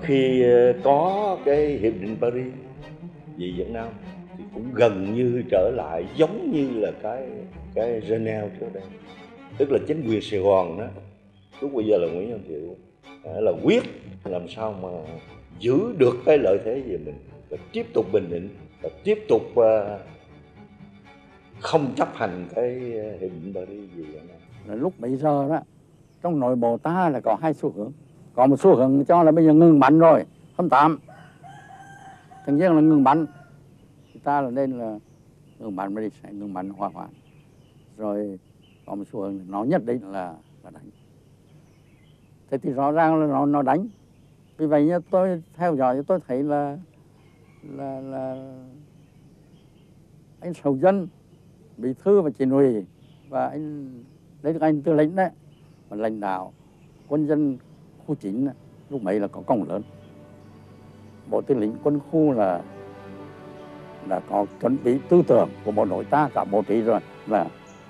khi có cái hiệp định Paris về Việt Nam thì cũng gần như trở lại giống như là cái Geneva trước đây, tức là chính quyền Sài Gòn đó lúc bây giờ là Nguyễn Văn Thiệu là quyết làm sao mà giữ được cái lợi thế về mình và tiếp tục bình định và tiếp tục không chấp hành cái hiệp định Paris gì vậy. Lúc bây giờ đó trong nội bộ ta là có hai xu hướng, có một xu hướng cho là bây giờ ngừng bắn rồi, không tạm, thực nhiên là ngừng bắn, ta là nên là ngừng bắn mới sẽ ngừng bắn hòa hoãn, rồi có một xu hướng nó nhất định là đánh. Thế thì rõ ràng là nó đánh. Vì vậy như tôi theo dõi tôi thấy là anh Sầu Dân, Bí thư và Chỉ huy và anh Tư lệnh đấy, và lãnh đạo quân dân khu 9 lúc ấy là có công lớn. Bộ Tư lệnh quân khu là có chuẩn bị tư tưởng của bộ đội ta cả bộ trí rồi, là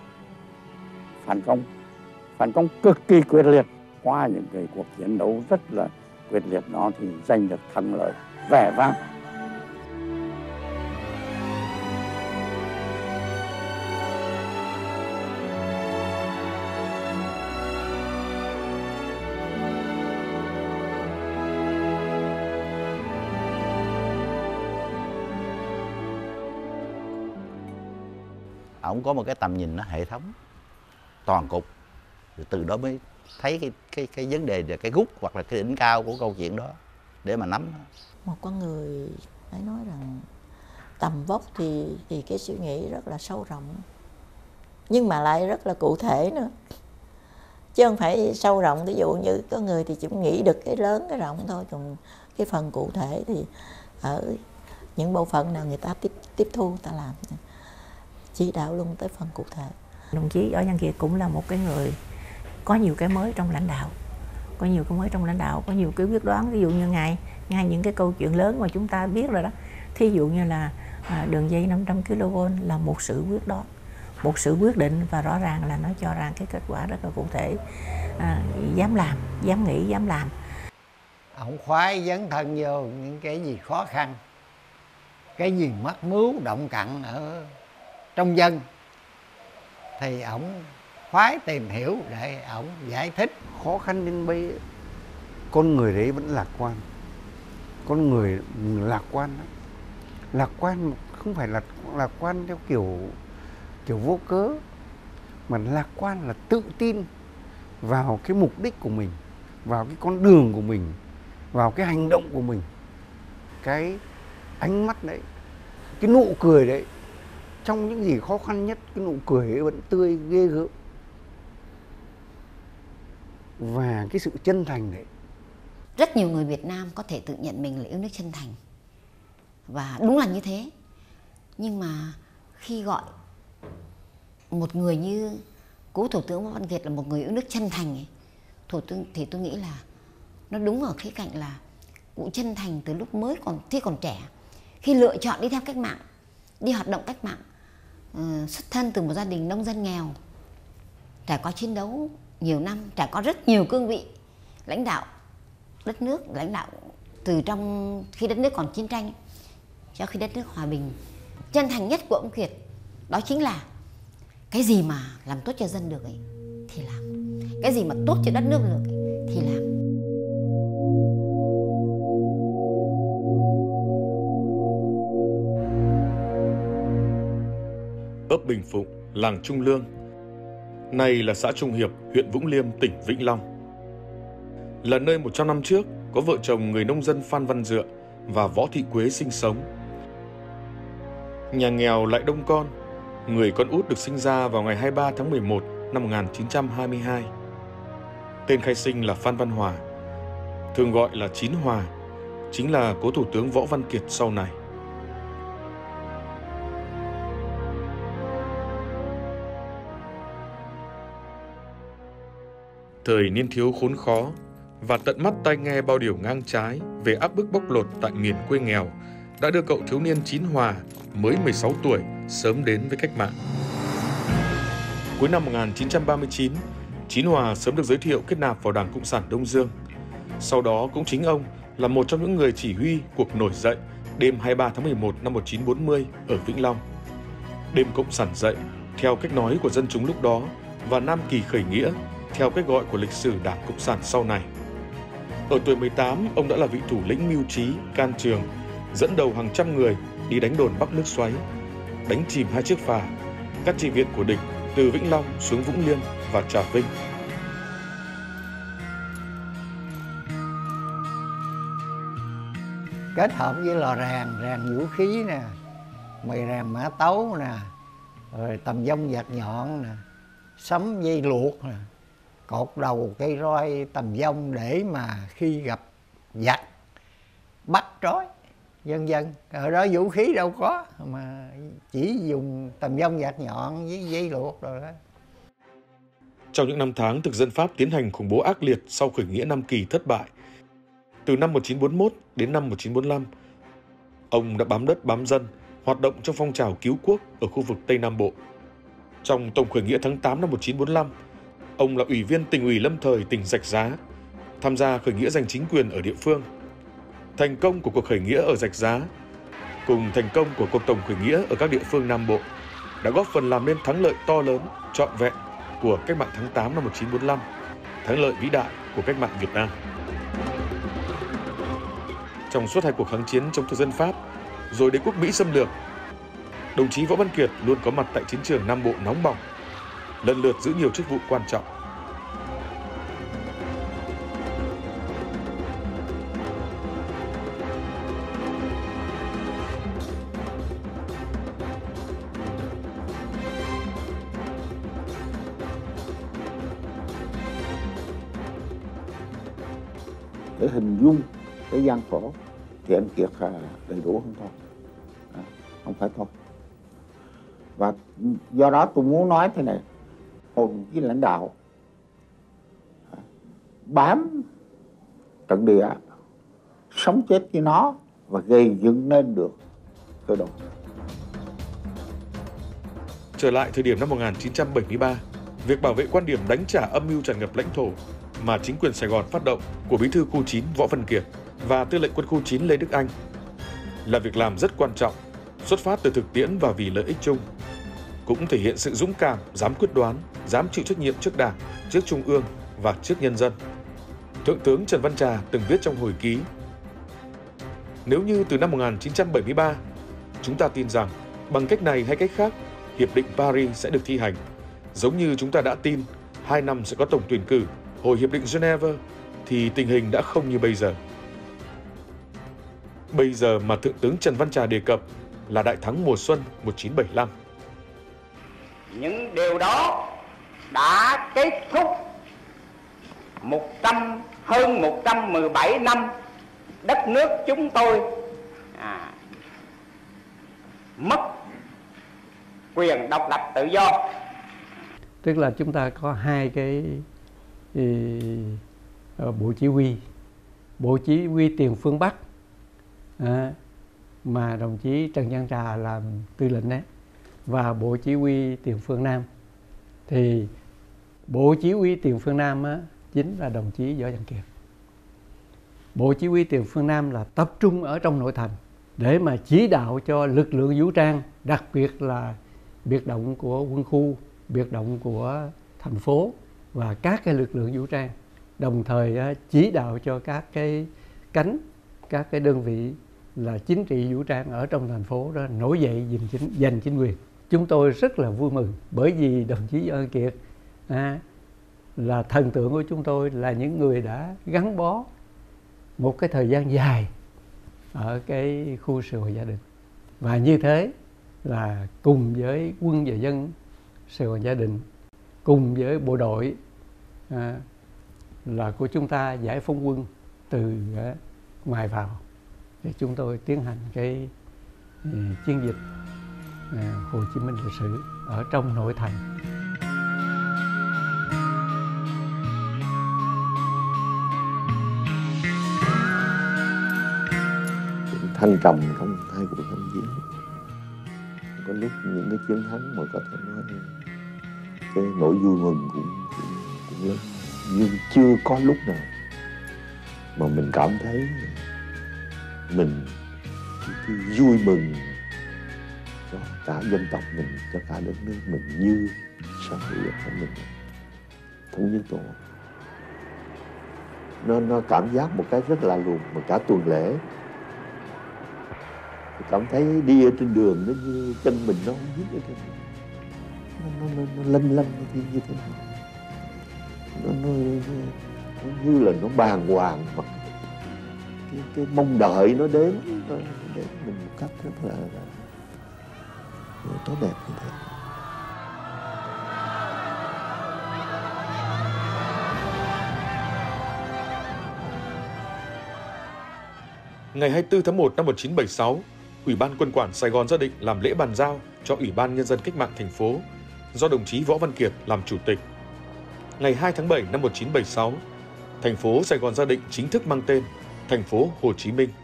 phản công cực kỳ quyết liệt. Qua những cái cuộc chiến đấu rất là quyết liệt đó thì giành được thắng lợi vẻ vang. Ông có một cái tầm nhìn nó hệ thống toàn cục, rồi từ đó mới thấy cái vấn đề là cái gút hoặc là cái đỉnh cao của câu chuyện đó để mà nắm. Một con người phải nói rằng tầm vóc thì cái suy nghĩ rất là sâu rộng, nhưng mà lại rất là cụ thể nữa, chứ không phải sâu rộng. Ví dụ như có người thì chỉ nghĩ được cái lớn cái rộng thôi, còn cái phần cụ thể thì ở những bộ phận nào người ta tiếp thu người ta làm, chỉ đạo luôn tới phần cụ thể. Đồng chí Võ Văn Kiệt cũng là một cái người có nhiều cái mới trong lãnh đạo, có nhiều cái quyết đoán. Ví dụ như ngay những cái câu chuyện lớn mà chúng ta biết rồi đó, thí dụ như là đường dây 500 kV là một sự quyết đoán, một sự quyết định, và rõ ràng là nó cho ra cái kết quả rất là cụ thể. Dám làm, dám nghĩ, dám làm. Ông khoái dấn thân vô những cái gì khó khăn, cái gì mắc mưu động cặn ở trong dân thì ổng khoái tìm hiểu để ổng giải thích. Khó khăn đến bây con người đấy vẫn lạc quan, con người lạc quan đó. Lạc quan không phải là lạc quan theo kiểu vô cớ, mà lạc quan là tự tin vào cái mục đích của mình, vào cái con đường của mình, vào cái hành động của mình. Cái ánh mắt đấy, cái nụ cười đấy, trong những gì khó khăn nhất, cái nụ cười ấy vẫn tươi ghê gớm. Và cái sự chân thành đấy. Rất nhiều người Việt Nam có thể tự nhận mình là yêu nước chân thành, và đúng là như thế. Nhưng mà khi gọi một người như cố Thủ tướng Võ Văn Kiệt là một người yêu nước chân thành ấy, thì tôi nghĩ là nó đúng ở khía cạnh là cụ chân thành từ lúc còn trẻ, khi lựa chọn đi theo cách mạng, đi hoạt động cách mạng, xuất thân từ một gia đình nông dân nghèo, trải qua chiến đấu nhiều năm, trải qua rất nhiều cương vị lãnh đạo đất nước, lãnh đạo từ trong khi đất nước còn chiến tranh cho khi đất nước hòa bình. Chân thành nhất của ông Kiệt đó chính là cái gì mà làm tốt cho dân được ấy thì làm, cái gì mà tốt cho đất nước được ấy thì làm. Ấp Bình Phụng, làng Trung Lương, nay là xã Trung Hiệp, huyện Vũng Liêm, tỉnh Vĩnh Long, là nơi 100 năm trước có vợ chồng người nông dân Phan Văn Dựa và Võ Thị Quế sinh sống. Nhà nghèo lại đông con, người con út được sinh ra vào ngày 23 tháng 11 năm 1922. Tên khai sinh là Phan Văn Hòa, thường gọi là Chín Hòa, chính là cố Thủ tướng Võ Văn Kiệt sau này. Thời niên thiếu khốn khó và tận mắt tai nghe bao điều ngang trái về áp bức bóc lột tại miền quê nghèo đã đưa cậu thiếu niên Chín Hòa mới 16 tuổi sớm đến với cách mạng. Cuối năm 1939, Chín Hòa sớm được giới thiệu kết nạp vào Đảng Cộng sản Đông Dương. Sau đó cũng chính ông là một trong những người chỉ huy cuộc nổi dậy đêm 23 tháng 11 năm 1940 ở Vĩnh Long. Đêm Cộng sản dậy, theo cách nói của dân chúng lúc đó, và Nam Kỳ khởi nghĩa, theo cách gọi của lịch sử Đảng Cộng sản sau này. Ở tuổi 18, ông đã là vị thủ lĩnh mưu trí, can trường, dẫn đầu hàng trăm người đi đánh đồn Bắc nước Xoáy, đánh chìm 2 chiếc phà, các chi viện của địch từ Vĩnh Long xuống Vũng Liêm và Trà Vinh. Kết hợp với lò rèn vũ khí nè, mày rèn mã tấu nè, rồi tầm vong vạt nhọn nè, sấm dây luộc nè, cột đầu cây roi tầm vong để mà khi gặp giặc bắt trói, vân vân. Ở đó vũ khí đâu có, mà chỉ dùng tầm vong vạt nhọn với dây luộc rồi đó. Trong những năm tháng thực dân Pháp tiến hành khủng bố ác liệt sau khởi nghĩa Nam Kỳ thất bại, từ năm 1941 đến năm 1945, ông đã bám đất bám dân, hoạt động trong phong trào cứu quốc ở khu vực Tây Nam Bộ. Trong tổng khởi nghĩa tháng 8 năm 1945, ông là ủy viên tỉnh ủy lâm thời tỉnh Rạch Giá, tham gia khởi nghĩa giành chính quyền ở địa phương. Thành công của cuộc khởi nghĩa ở Rạch Giá cùng thành công của cuộc tổng khởi nghĩa ở các địa phương Nam Bộ đã góp phần làm nên thắng lợi to lớn, trọn vẹn của cách mạng tháng 8 năm 1945, thắng lợi vĩ đại của cách mạng Việt Nam. Trong suốt 2 cuộc kháng chiến chống thực dân Pháp, rồi đế quốc Mỹ xâm lược, đồng chí Võ Văn Kiệt luôn có mặt tại chiến trường Nam Bộ nóng bỏng, lần lượt giữ nhiều chức vụ quan trọng. Để hình dung cái gian khổ thì anh Kiệt đầy đủ hơn thôi, không phải thôi. Và do đó tôi muốn nói thế này, một cái lãnh đạo bám trận địa, sống chết với nó và gây dựng nên được cơ đồ. Trở lại thời điểm năm 1973, việc bảo vệ quan điểm đánh trả âm mưu tràn ngập lãnh thổ mà chính quyền Sài Gòn phát động của Bí thư Khu 9 Võ Văn Kiệt và Tư lệnh Quân khu 9 Lê Đức Anh là việc làm rất quan trọng, xuất phát từ thực tiễn và vì lợi ích chung. Cũng thể hiện sự dũng cảm, dám quyết đoán, dám chịu trách nhiệm trước Đảng, trước Trung ương và trước nhân dân. Thượng tướng Trần Văn Trà từng viết trong hồi ký: nếu như từ năm 1973, chúng ta tin rằng bằng cách này hay cách khác, Hiệp định Paris sẽ được thi hành, giống như chúng ta đã tin 2 năm sẽ có tổng tuyển cử hồi Hiệp định Geneva, thì tình hình đã không như bây giờ. Bây giờ mà Thượng tướng Trần Văn Trà đề cập là đại thắng mùa xuân 1975. Những điều đó đã kết thúc hơn 117 năm đất nước chúng tôi mất quyền độc lập tự do. Tức là chúng ta có 2 cái bộ chỉ huy. Bộ chỉ huy tiền phương Bắc mà đồng chí Trần Văn Trà làm tư lệnh đấy, và bộ chỉ huy tiền phương Nam. Thì bộ chỉ huy tiền phương Nam chính là đồng chí Võ Văn Kiệt. Bộ chỉ huy tiền phương Nam là tập trung ở trong nội thành để mà chỉ đạo cho lực lượng vũ trang, đặc biệt là biệt động của quân khu, biệt động của thành phố và các cái lực lượng vũ trang, đồng thời chỉ đạo cho các cái cánh, các cái đơn vị là chính trị vũ trang ở trong thành phố đó nổi dậy giành chính quyền. Chúng tôi rất là vui mừng bởi vì đồng chí Võ Văn Kiệt là thần tượng của chúng tôi, là những người đã gắn bó một cái thời gian dài ở cái khu Sài Gòn Gia Đình. Và như thế là cùng với quân và dân Sài Gòn Gia Đình, cùng với bộ đội là của chúng ta giải phóng quân từ ngoài vào, thì chúng tôi tiến hành cái chiến dịch Hồ Chí Minh lịch sử ở trong nội thành. Thăng trầm trong 2 cuộc kháng chiến, có lúc những cái chiến thắng mà có thể nói cái nỗi vui mừng cũng lớn, nhưng chưa có lúc nào mà mình cảm thấy mình cái vui mừng cho cả dân tộc mình, cho cả đất nước mình như xã hội của mình thống nhất tổ. Nó cảm giác một cái rất là lùn, mà cả tuần lễ cảm thấy đi ở trên đường nó như chân mình nó không biết nó lân lân như thế nào, nó như là nó bàng hoàng, mà cái mong đợi nó đến mình một cách rất là tốt đẹp như thế. Ngày 24 tháng 1 năm 1976, Ủy ban Quân quản Sài Gòn Gia Định làm lễ bàn giao cho Ủy ban Nhân dân Cách mạng thành phố do đồng chí Võ Văn Kiệt làm chủ tịch. Ngày 2 tháng 7 năm 1976, thành phố Sài Gòn Gia Định chính thức mang tên thành phố Hồ Chí Minh.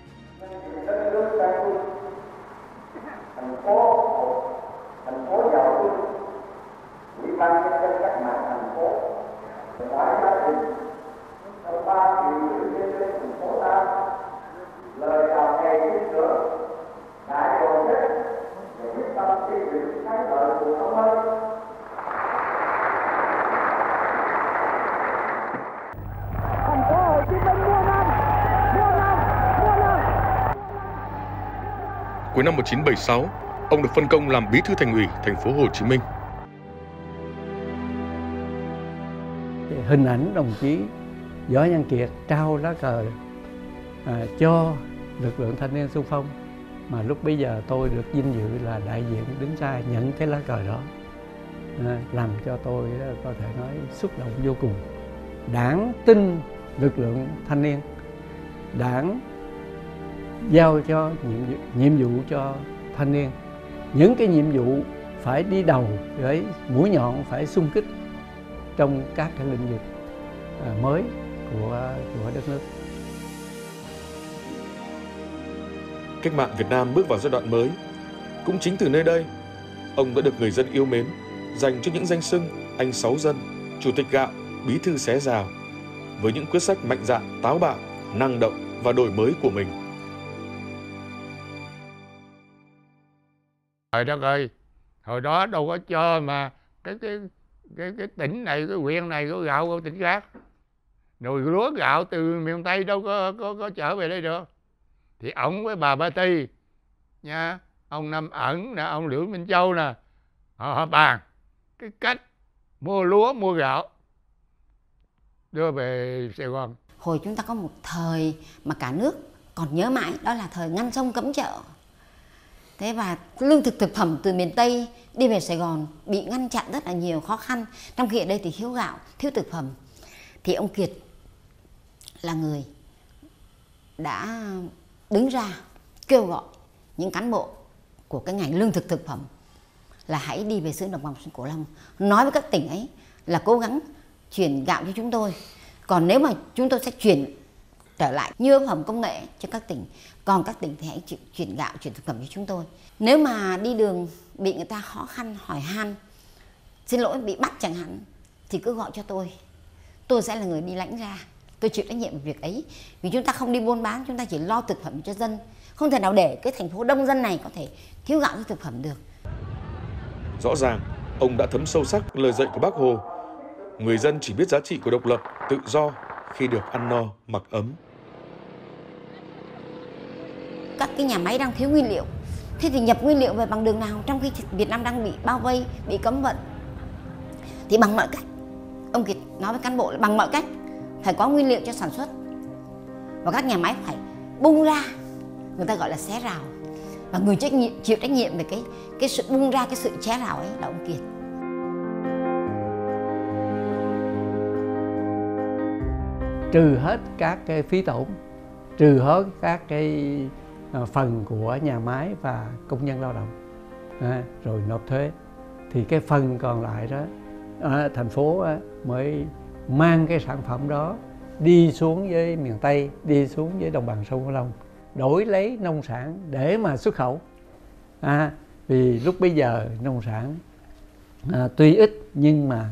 Cuối năm 1976, ông được phân công làm bí thư thành ủy thành phố Hồ Chí Minh. Hình ảnh đồng chí Võ Văn Kiệt trao lá cờ cho lực lượng thanh niên xung phong, mà lúc bấy giờ tôi được vinh dự là đại diện đứng ra nhận cái lá cờ đó, làm cho tôi có thể nói xúc động vô cùng. Đảng tin lực lượng thanh niên, Đảng giao cho nhiệm vụ cho thanh niên, những cái nhiệm vụ phải đi đầu với mũi nhọn, phải xung kích trong các cái lĩnh vực mới của đất nước. Cách mạng Việt Nam bước vào giai đoạn mới. Cũng chính từ nơi đây, ông đã được người dân yêu mến, dành cho những danh xưng anh Sáu Dân, Chủ tịch Gạo, Bí thư Xé Rào, với những quyết sách mạnh dạn, táo bạo, năng động và đổi mới của mình. Trời đất ơi, hồi đó đâu có cho mà cái tỉnh này, cái huyện này có gạo của tỉnh khác. Rồi lúa gạo từ miền Tây đâu có trở về đây được. Thì ông với bà Ba Ti nha, ông Năm Ẩn nè, ông Liễu Minh Châu nè, họ bàn cái cách mua lúa, mua gạo đưa về Sài Gòn. Hồi chúng ta có một thời mà cả nước còn nhớ mãi, đó là thời ngăn sông cấm chợ. Thế và lương thực thực phẩm từ miền Tây đi về Sài Gòn bị ngăn chặn rất là nhiều khó khăn. Trong khi ở đây thì thiếu gạo, thiếu thực phẩm. Thì ông Kiệt là người đã đứng ra kêu gọi những cán bộ của cái ngành lương thực thực phẩm là hãy đi về xứ đồng bằng sông Cửu Long, nói với các tỉnh ấy là cố gắng chuyển gạo cho chúng tôi. Còn nếu mà chúng tôi sẽ chuyển trở lại nhu yếu phẩm công nghệ cho các tỉnh, còn các tỉnh thì hãy chuyển gạo, chuyển thực phẩm cho chúng tôi. Nếu mà đi đường bị người ta khó khăn hỏi han, xin lỗi bị bắt chẳng hạn, thì cứ gọi cho tôi sẽ là người đi lãnh ra, tôi chịu trách nhiệm về việc ấy. Vì chúng ta không đi buôn bán, chúng ta chỉ lo thực phẩm cho dân, không thể nào để cái thành phố đông dân này có thể thiếu gạo cho thực phẩm được. Rõ ràng, ông đã thấm sâu sắc lời dạy của Bác Hồ. Người dân chỉ biết giá trị của độc lập, tự do khi được ăn no, mặc ấm. Các cái nhà máy đang thiếu nguyên liệu. Thế thì nhập nguyên liệu về bằng đường nào trong khi Việt Nam đang bị bao vây, bị cấm vận? Thì bằng mọi cách, ông Kiệt nói với cán bộ là bằng mọi cách phải có nguyên liệu cho sản xuất. Và các nhà máy phải bung ra, người ta gọi là xé rào. Và người chịu trách nhiệm về cái sự bung ra, cái sự xé rào ấy là ông Kiệt. Trừ hết các cái phí tổn, trừ hết các cái phần của nhà máy và công nhân lao động, rồi nộp thuế, thì cái phần còn lại đó thành phố mới mang cái sản phẩm đó đi xuống với miền Tây, đi xuống với đồng bằng sông Cửu Long, đổi lấy nông sản để mà xuất khẩu. Vì lúc bây giờ nông sản tuy ít nhưng mà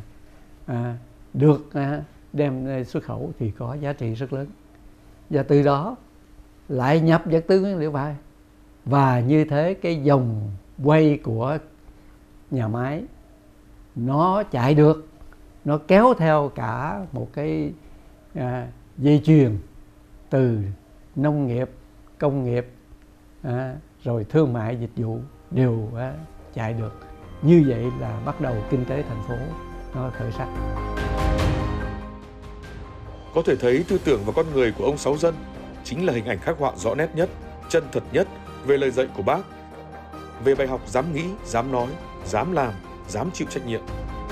được đem xuất khẩu thì có giá trị rất lớn. Và từ đó lại nhập vật tư nguyên liệu vào. Và như thế cái dòng quay của nhà máy nó chạy được, nó kéo theo cả một cái dây chuyền từ nông nghiệp, công nghiệp, rồi thương mại dịch vụ đều chạy được. Như vậy là bắt đầu kinh tế thành phố nó khởi sắc. Có thể thấy tư tưởng và con người của ông Sáu Dân chính là hình ảnh khắc họa rõ nét nhất, chân thật nhất về lời dạy của Bác, về bài học dám nghĩ, dám nói, dám làm, dám chịu trách nhiệm.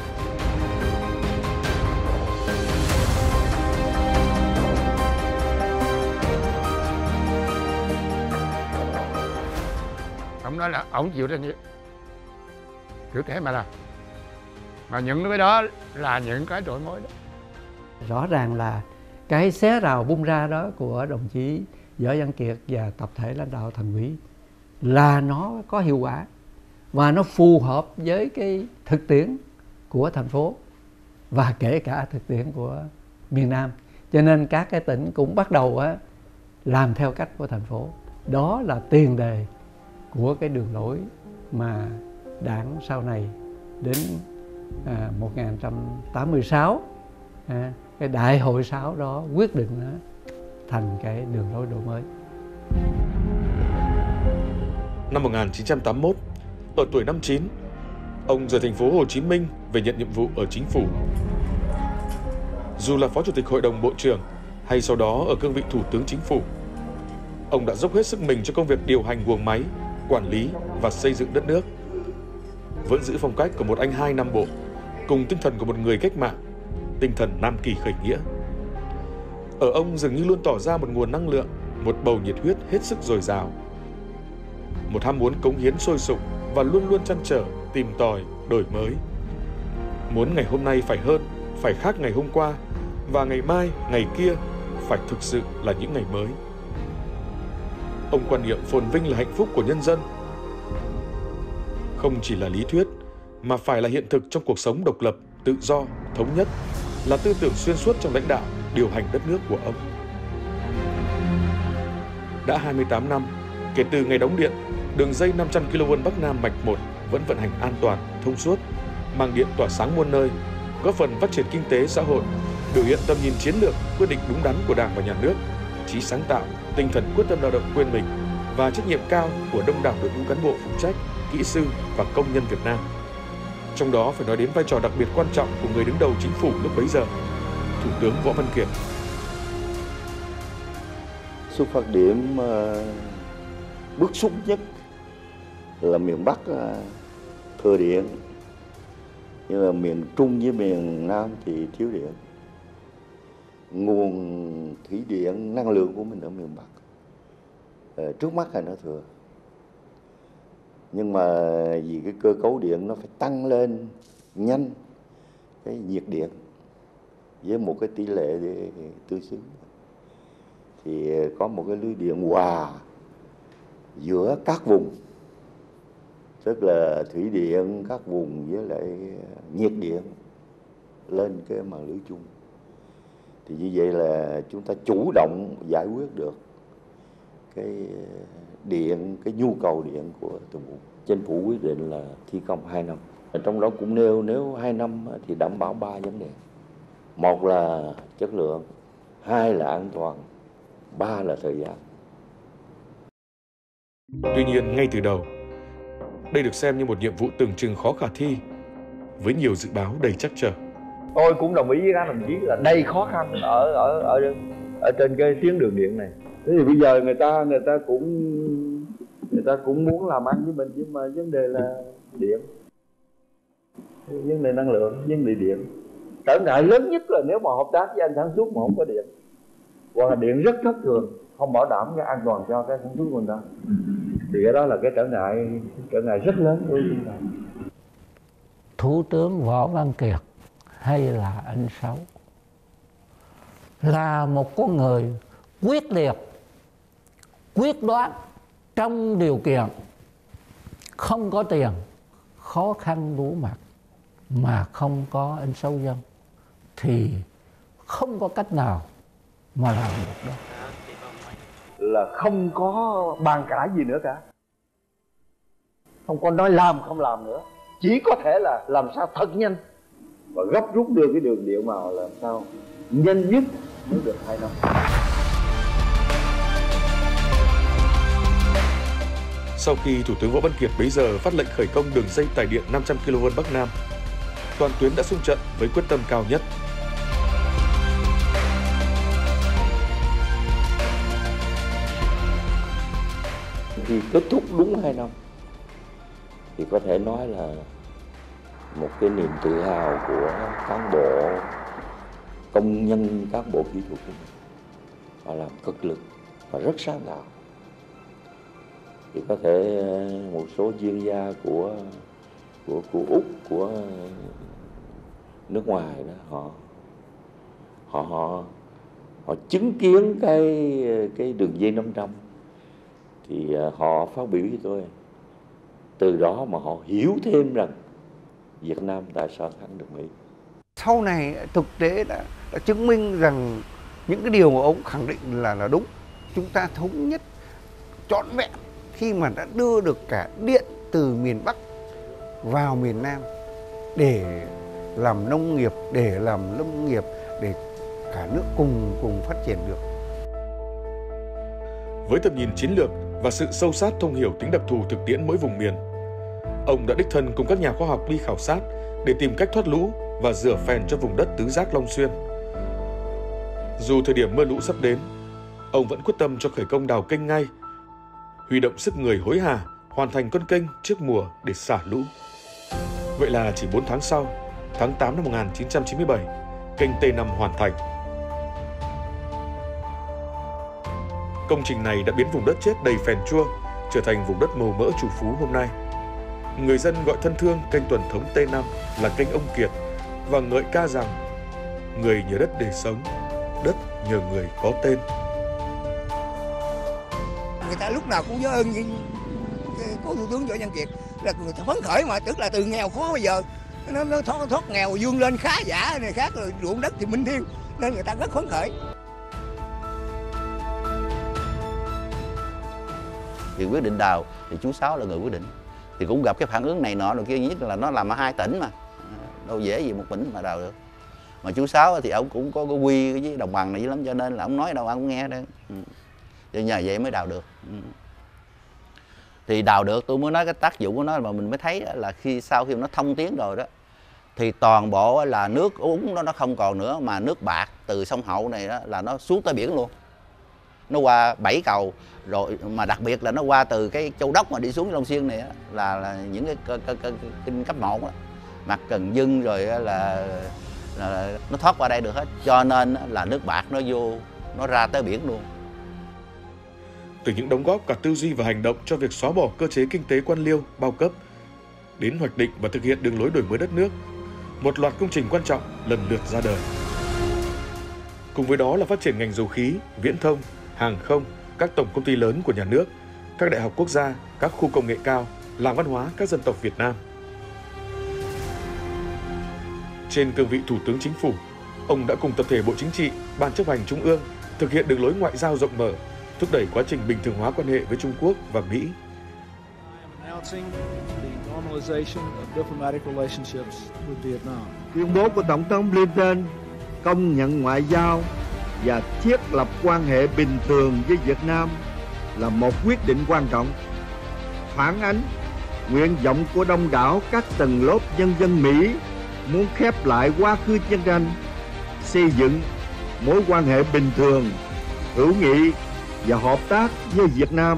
Ông nói là ông chịu trách nhiệm, cứ thế mà làm. Mà những cái đó là những cái đổi mới đó. Rõ ràng là cái xé rào bung ra đó của đồng chí Võ Văn Kiệt và tập thể lãnh đạo Thành ủy là nó có hiệu quả và nó phù hợp với cái thực tiễn của thành phố và kể cả thực tiễn của miền Nam. Cho nên các cái tỉnh cũng bắt đầu làm theo cách của thành phố. Đó là tiền đề của cái đường lối mà Đảng sau này đến 1986 cái đại hội 6 đó quyết định thành cái đường lối đổi mới. Năm 1981, ở tuổi 59, ông rời thành phố Hồ Chí Minh về nhận nhiệm vụ ở chính phủ. Dù là Phó Chủ tịch Hội đồng Bộ trưởng hay sau đó ở cương vị Thủ tướng Chính phủ, ông đã dốc hết sức mình cho công việc điều hành guồng máy, quản lý và xây dựng đất nước. Vẫn giữ phong cách của một anh hai Nam Bộ, cùng tinh thần của một người cách mạng, tinh thần Nam Kỳ khởi nghĩa. Ở ông dường như luôn tỏ ra một nguồn năng lượng, một bầu nhiệt huyết hết sức dồi dào. Một ham muốn cống hiến sôi sục và luôn luôn trăn trở, tìm tòi, đổi mới. Muốn ngày hôm nay phải hơn, phải khác ngày hôm qua, và ngày mai, ngày kia phải thực sự là những ngày mới. Ông quan niệm phồn vinh là hạnh phúc của nhân dân. Không chỉ là lý thuyết, mà phải là hiện thực trong cuộc sống độc lập, tự do, thống nhất, là tư tưởng xuyên suốt trong lãnh đạo, điều hành đất nước của ông. Đã 28 năm, kể từ ngày đóng điện, đường dây 500 kV Bắc Nam mạch 1 vẫn vận hành an toàn, thông suốt, mang điện tỏa sáng muôn nơi, góp phần phát triển kinh tế xã hội, biểu hiện tầm nhìn chiến lược, quyết định đúng đắn của Đảng và Nhà nước, trí sáng tạo, tinh thần quyết tâm lao động quên mình và trách nhiệm cao của đông đảo đội ngũ cán bộ phụ trách, kỹ sư và công nhân Việt Nam. Trong đó phải nói đến vai trò đặc biệt quan trọng của người đứng đầu chính phủ lúc bấy giờ, Thủ tướng Võ Văn Kiệt. Xuất phát điểm bức xúc nhất là miền Bắc thừa điện, nhưng mà miền Trung với miền Nam thì thiếu điện. Nguồn thủy điện năng lượng của mình ở miền Bắc trước mắt là nó thừa, nhưng mà vì cái cơ cấu điện nó phải tăng lên nhanh cái nhiệt điện với một cái tỷ lệ để tương xứng, thì có một cái lưới điện hòa giữa các vùng, tức là thủy điện các vùng với lại nhiệt điện lên cái mạng lưới chung. Thì như vậy là chúng ta chủ động giải quyết được cái điện, cái nhu cầu điện của từng vùng. Chính phủ quyết định là thi công 2 năm. Trong đó cũng nêu nếu 2 năm thì đảm bảo 3 vấn đề. Một là chất lượng, 2 là an toàn, 3 là thời gian. Tuy nhiên, ngay từ đầu, đây được xem như một nhiệm vụ tưởng chừng khó khả thi, với nhiều dự báo đầy trắc trở. Tôi cũng đồng ý với các đồng chí là đầy khó khăn ở trên cái tuyến đường điện này. Thế thì bây giờ người ta cũng muốn làm ăn với mình, nhưng mà vấn đề là điện, vấn đề năng lượng, vấn đề điện. Trở ngại lớn nhất là nếu mà hợp tác với anh sản xuất mà không có điện, hoặc là điện rất thất thường, không bảo đảm cái an toàn cho cái sản xuất của người ta, thì cái đó là cái trở ngại rất lớn đối với chúng ta. Thủ tướng Võ Văn Kiệt hay là anh Sáu là một con người quyết liệt, quyết đoán trong điều kiện không có tiền, khó khăn đủ mặt, mà không có anh Sáu Dân thì không có cách nào mà làm được đó. là không có bàn cãi gì nữa cả, không có nói làm không làm nữa, chỉ có thể là làm sao thật nhanh và gấp rút đưa cái đường điện vào làm sao nhanh nhất mới được 2 năm. Sau khi Thủ tướng Võ Văn Kiệt bấy giờ phát lệnh khởi công đường dây tải điện 500 kV Bắc Nam, toàn tuyến đã xung trận với quyết tâm cao nhất. Khi kết thúc đúng 2 năm thì có thể nói là một cái niềm tự hào của cán bộ, công nhân, cán bộ kỹ thuật. Họ làm cực lực và rất sáng tạo. Thì có thể một số chuyên gia của Úc, của nước ngoài đó, họ chứng kiến cái đường dây 500 thì họ phát biểu với tôi. Từ đó mà họ hiểu thêm rằng Việt Nam tại sao thắng được Mỹ. Sau này thực tế đã chứng minh rằng những cái điều mà ông khẳng định là đúng. Chúng ta thống nhất trọn vẹn khi mà đã đưa được cả điện từ miền Bắc vào miền Nam để làm nông nghiệp, để làm lâm nghiệp, để cả nước cùng phát triển được. Với tầm nhìn chiến lược và sự sâu sát thông hiểu tính đặc thù thực tiễn mỗi vùng miền, ông đã đích thân cùng các nhà khoa học đi khảo sát để tìm cách thoát lũ và rửa phèn cho vùng đất tứ giác Long Xuyên. Dù thời điểm mưa lũ sắp đến, ông vẫn quyết tâm cho khởi công đào kênh ngay, huy động sức người hối hả hoàn thành con kênh trước mùa để xả lũ. Vậy là chỉ 4 tháng sau, tháng 8 năm 1997, kênh T5 hoàn thành. Công trình này đã biến vùng đất chết đầy phèn chua trở thành vùng đất màu mỡ chủ phú hôm nay. Người dân gọi thân thương kênh tuần thống T5 là kênh ông Kiệt và ngợi ca rằng người nhờ đất để sống, đất nhờ người có tên. Người ta lúc nào cũng nhớ ơn cố Thủ tướng Võ Văn Kiệt, là người ta phấn khởi mà, tức là từ nghèo khó bây giờ nó thoát nghèo vươn lên khá giả này khác, rồi ruộng đất thì minh thiên, nên người ta rất phấn khởi. Thì quyết định đào thì chú Sáu là người quyết định, thì cũng gặp cái phản ứng này nọ rồi kia, nhất là nó làm ở 2 tỉnh mà đâu dễ gì một tỉnh mà đào được. Mà chú Sáu thì ông cũng có quy với đồng bằng này dữ lắm, cho nên là ông nói đâu ông cũng nghe đó. Cho nhờ vậy mới đào được. Thì đào được, tôi mới nói cái tác dụng của nó mà mình mới thấy là sau khi nó thông tuyến rồi đó, thì toàn bộ là nước uống nó không còn nữa, mà nước bạc từ sông Hậu này đó là nó xuống tới biển luôn. Nó qua 7 cầu rồi, mà đặc biệt là nó qua từ cái Châu Đốc mà đi xuống Long Xuyên này đó, là những cái kênh cấp 1 đó, Mặt Cần Dưng rồi là nó thoát qua đây được hết, cho nên là nước bạc nó vô, nó ra tới biển luôn. Từ những đóng góp cả tư duy và hành động cho việc xóa bỏ cơ chế kinh tế quan liêu, bao cấp, đến hoạch định và thực hiện đường lối đổi mới đất nước, một loạt công trình quan trọng lần lượt ra đời. Cùng với đó là phát triển ngành dầu khí, viễn thông, hàng không, các tổng công ty lớn của nhà nước, các đại học quốc gia, các khu công nghệ cao, làng văn hóa các dân tộc Việt Nam. Trên cương vị Thủ tướng Chính phủ, ông đã cùng tập thể Bộ Chính trị, Ban Chấp hành Trung ương thực hiện đường lối ngoại giao rộng mở, thúc đẩy quá trình bình thường hóa quan hệ với Trung Quốc và Mỹ. Tuyên bố của Tổng thống Clinton công nhận ngoại giao và thiết lập quan hệ bình thường với Việt Nam là một quyết định quan trọng, phản ánh nguyện vọng của đông đảo các tầng lớp nhân dân Mỹ muốn khép lại quá khứ chiến tranh, xây dựng mối quan hệ bình thường, hữu nghị và hợp tác với Việt Nam.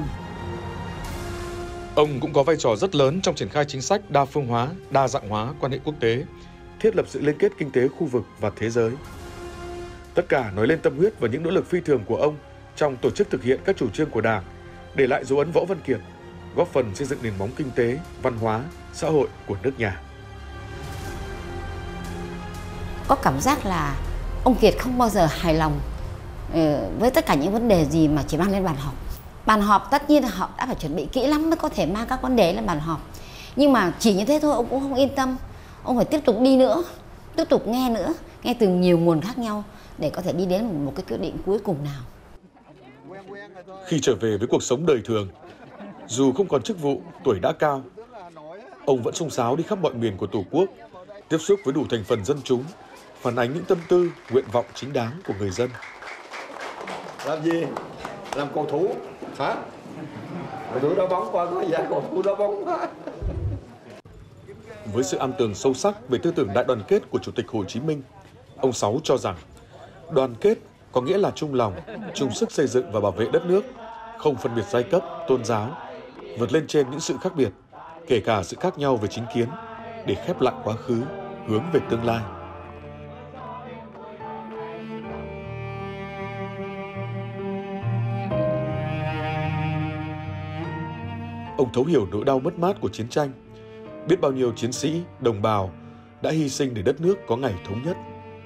Ông cũng có vai trò rất lớn trong triển khai chính sách đa phương hóa, đa dạng hóa quan hệ quốc tế, thiết lập sự liên kết kinh tế khu vực và thế giới. Tất cả nói lên tâm huyết và những nỗ lực phi thường của ông trong tổ chức thực hiện các chủ trương của Đảng, để lại dấu ấn Võ Văn Kiệt, góp phần xây dựng nền móng kinh tế, văn hóa, xã hội của nước nhà. Có cảm giác là ông Kiệt không bao giờ hài lòng với tất cả những vấn đề gì mà chỉ mang lên bàn họp. Bàn họp tất nhiên là họ đã phải chuẩn bị kỹ lắm mới có thể mang các vấn đề lên bàn họp. Nhưng mà chỉ như thế thôi ông cũng không yên tâm. Ông phải tiếp tục đi nữa, tiếp tục nghe nữa, nghe từ nhiều nguồn khác nhau để có thể đi đến một cái quyết định cuối cùng nào. Khi trở về với cuộc sống đời thường, dù không còn chức vụ, tuổi đã cao, ông vẫn xông xáo đi khắp mọi miền của Tổ quốc, tiếp xúc với đủ thành phần dân chúng, phản ánh những tâm tư, nguyện vọng chính đáng của người dân. Làm gì? Làm cầu thủ hả? Cầu thủ đá bóng qua có dạ cầu thủ đá bóng hả? Với sự am tường sâu sắc về tư tưởng đại đoàn kết của Chủ tịch Hồ Chí Minh, ông Sáu cho rằng đoàn kết có nghĩa là chung lòng, chung sức xây dựng và bảo vệ đất nước, không phân biệt giai cấp, tôn giáo, vượt lên trên những sự khác biệt, kể cả sự khác nhau về chính kiến, để khép lại quá khứ, hướng về tương lai. Ông thấu hiểu nỗi đau mất mát của chiến tranh, biết bao nhiêu chiến sĩ, đồng bào đã hy sinh để đất nước có ngày thống nhất.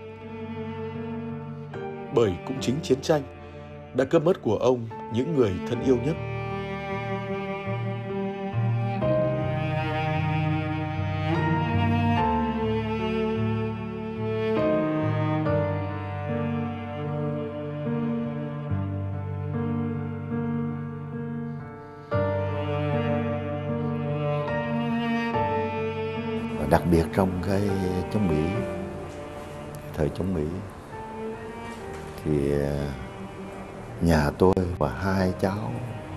Bởi cũng chính chiến tranh đã cướp mất của ông những người thân yêu nhất. Đặc biệt trong cái chống Mỹ, thời chống Mỹ, thì nhà tôi và hai cháu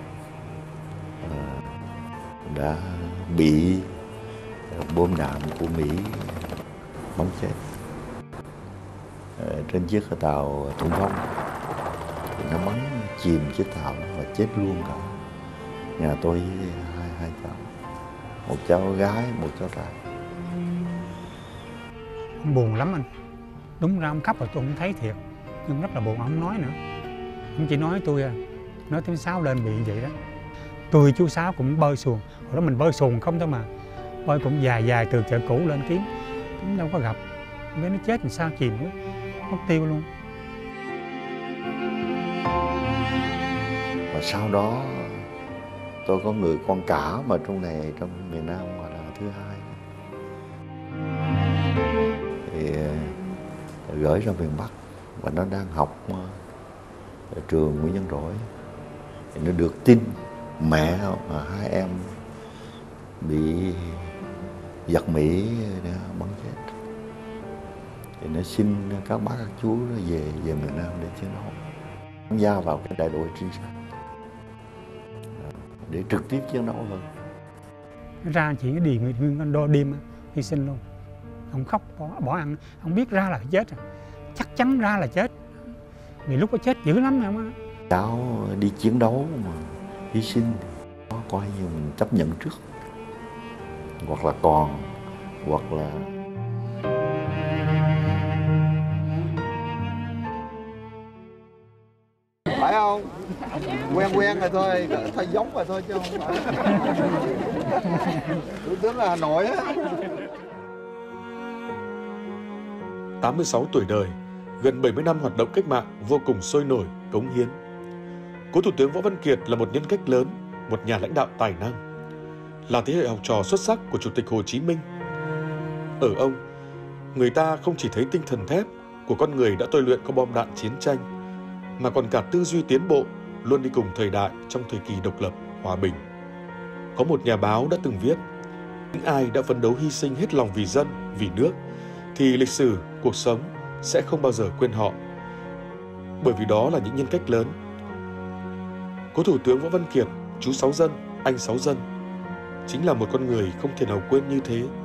đã bị bom đạn của Mỹ bắn chết trên chiếc tàu Thuận Phong. Thì nó bắn chìm chiếc tàu và chết luôn cả nhà tôi với hai cháu, một cháu gái, một cháu trai. Buồn lắm anh. Đúng ra ông khóc rồi tôi cũng thấy thiệt, nhưng rất là buồn, ông không nói nữa. Ông chỉ nói tôi nói tiếng Sáu lên bị vậy đó. Tôi chú Sáu cũng bơi xuồng, hồi đó mình bơi xuồng không thôi mà, bơi cũng dài từ chợ cũ lên kiếm, cũng đâu có gặp. Với nó chết làm sao chìm nữa, mất tiêu luôn. Và sau đó tôi có người con cả mà trong này, trong miền Nam gọi là thứ hai, thì gửi ra miền Bắc và nó đang học ở trường Nguyễn Văn Trỗi. Thì nó được tin mẹ và hai em bị giặc Mỹ bắn chết, thì nó xin các bác các chú về miền Nam để chiến đấu, tham gia vào cái đại đội trinh sát để trực tiếp chiến đấu hơn. Ra chỉ cái Điền Nguyên Đô đêm hy sinh luôn. Ông khóc bỏ ăn, ông biết ra là chết rồi, chắc chắn ra là chết, vì lúc đó chết dữ lắm em á. Cháu đi chiến đấu mà hy sinh, coi như mình chấp nhận trước, hoặc là còn, hoặc là phải không? Quen rồi thôi, thôi giống rồi thôi chứ không phải. Thủ tướng là Hà Nội á. 86 tuổi đời, gần 70 năm hoạt động cách mạng vô cùng sôi nổi, cống hiến. Cố Thủ tướng Võ Văn Kiệt là một nhân cách lớn, một nhà lãnh đạo tài năng, là thế hệ học trò xuất sắc của Chủ tịch Hồ Chí Minh. Ở ông, người ta không chỉ thấy tinh thần thép của con người đã tôi luyện qua bom đạn chiến tranh, mà còn cả tư duy tiến bộ, luôn đi cùng thời đại trong thời kỳ độc lập, hòa bình. Có một nhà báo đã từng viết, những ai đã phấn đấu hy sinh hết lòng vì dân, vì nước, thì lịch sử, cuộc sống sẽ không bao giờ quên họ. Bởi vì đó là những nhân cách lớn. Cố Thủ tướng Võ Văn Kiệt, chú Sáu Dân, anh Sáu Dân, chính là một con người không thể nào quên như thế.